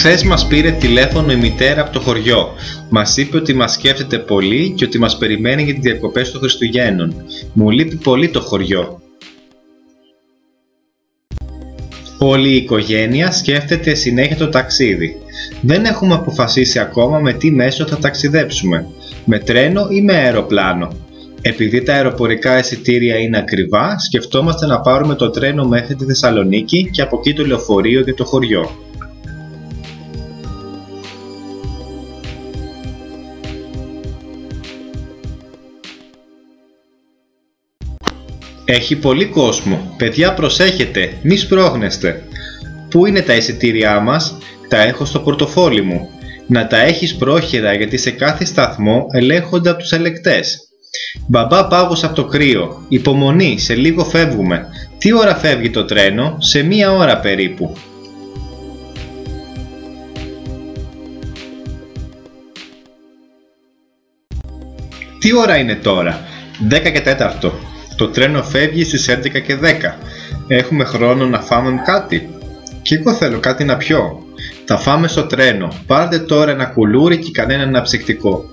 Χθες μας πήρε τηλέφωνο η μητέρα από το χωριό. Μας είπε ότι μας σκέφτεται πολύ και ότι μας περιμένει για τις διακοπές των Χριστουγέννων. Μου λείπει πολύ το χωριό. Όλη η οικογένεια σκέφτεται συνέχεια το ταξίδι. Δεν έχουμε αποφασίσει ακόμα με τι μέσο θα ταξιδέψουμε, με τρένο ή με αεροπλάνο. Επειδή τα αεροπορικά εισιτήρια είναι ακριβά, σκεφτόμαστε να πάρουμε το τρένο μέχρι τη Θεσσαλονίκη και από εκεί το λεωφορείο για το χωριό. Έχει πολύ κόσμο. Παιδιά, προσέχετε, μη σπρώχνεστε. Πού είναι τα εισιτήριά μας? Τα έχω στο πορτοφόλι μου. Να τα έχεις πρόχειρα, γιατί σε κάθε σταθμό ελέγχονται από τους ελεκτές. Μπαμπά, πάγωσα από το κρύο. Υπομονή, σε λίγο φεύγουμε. Τι ώρα φεύγει το τρένο? Σε 1 ώρα περίπου. Τι ώρα είναι τώρα? 10 και 4. Το τρένο φεύγει στις 11 και 10. Έχουμε χρόνο να φάμε κάτι? Κι εγώ θέλω κάτι να πιω. Θα φάμε στο τρένο. Πάρτε τώρα ένα κουλούρι και κανένα αναψυκτικό.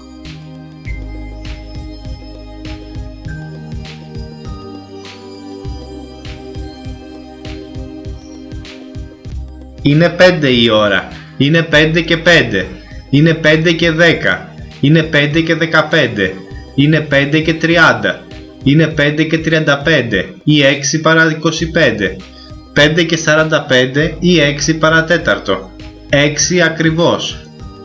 Είναι 5 η ώρα. Είναι 5 και 5. Είναι 5 και 10. Είναι 5 και 15. Είναι 5 και 30. Είναι 5 και 35 ή 6 παρά 25. 5 και 45 ή 6 παρατέταρτο. 6 ακριβώς.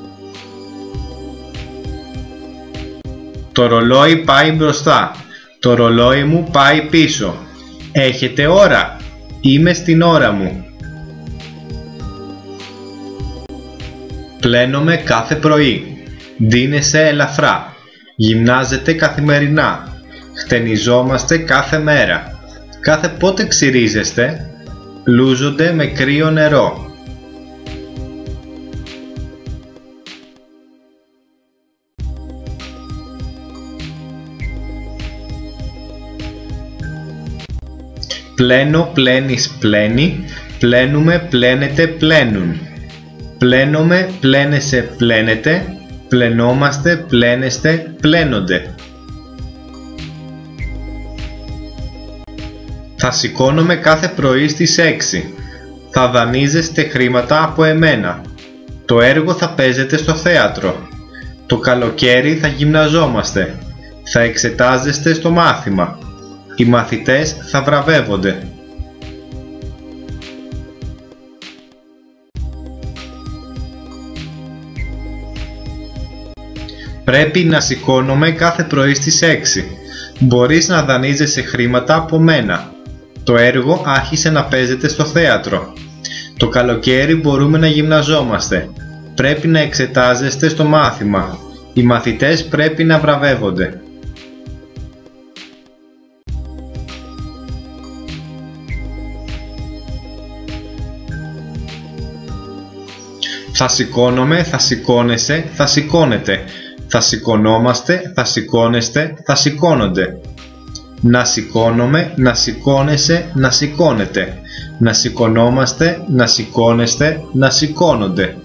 Το ρολόι πάει μπροστά. Το ρολόι μου πάει πίσω. Έχετε ώρα? Είμαι στην ώρα μου. Πλένομαι κάθε πρωί. Ντύνεσαι ελαφρά. Γυμνάζεται καθημερινά. Χτενιζόμαστε κάθε μέρα. Κάθε πότε ξυρίζεστε? Λούζονται με κρύο νερό. Πλένω, πλένεις, πλένει. Πλένουμε, πλένετε, πλένουν. Πλένομαι, πλένεσαι, πλένετε. Πλενόμαστε, πλένεστε, πλένονται. Θα σηκώνομαι κάθε πρωί στις 6. Θα δανείζεστε χρήματα από εμένα. Το έργο θα παίζετε στο θέατρο. Το καλοκαίρι θα γυμναζόμαστε. Θα εξετάζεστε στο μάθημα. Οι μαθητές θα βραβεύονται. Πρέπει να σηκώνομαι κάθε πρωί στις 6. Μπορείς να δανείζεσαι χρήματα από μένα. Το έργο άρχισε να παίζεται στο θέατρο. Το καλοκαίρι μπορούμε να γυμναζόμαστε. Πρέπει να εξετάζεστε στο μάθημα. Οι μαθητές πρέπει να βραβεύονται. Θα σηκώνομαι, θα σηκώνεσαι, θα σηκώνετε. Θα σηκωνόμαστε, θα σηκώνεστε, θα σηκώνονται. Να σηκώνομαι, να σηκώνεσαι, να σηκώνετε. Να σηκωνόμαστε, να σηκώνεστε, να σηκώνονται.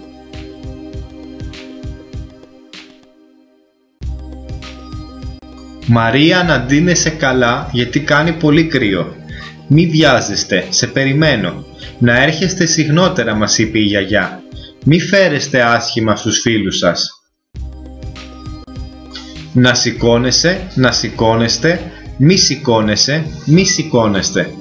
Μαρία, να ντύνεσαι καλά, γιατί κάνει πολύ κρύο. Μη βιάζεστε, σε περιμένω. Να έρχεστε συχνότερα, μας είπε η γιαγιά. Μη φέρεστε άσχημα στους φίλους σας. Να σηκώνεσαι, να σηκώνεστε, μη σηκώνεσαι, μη σηκώνεστε.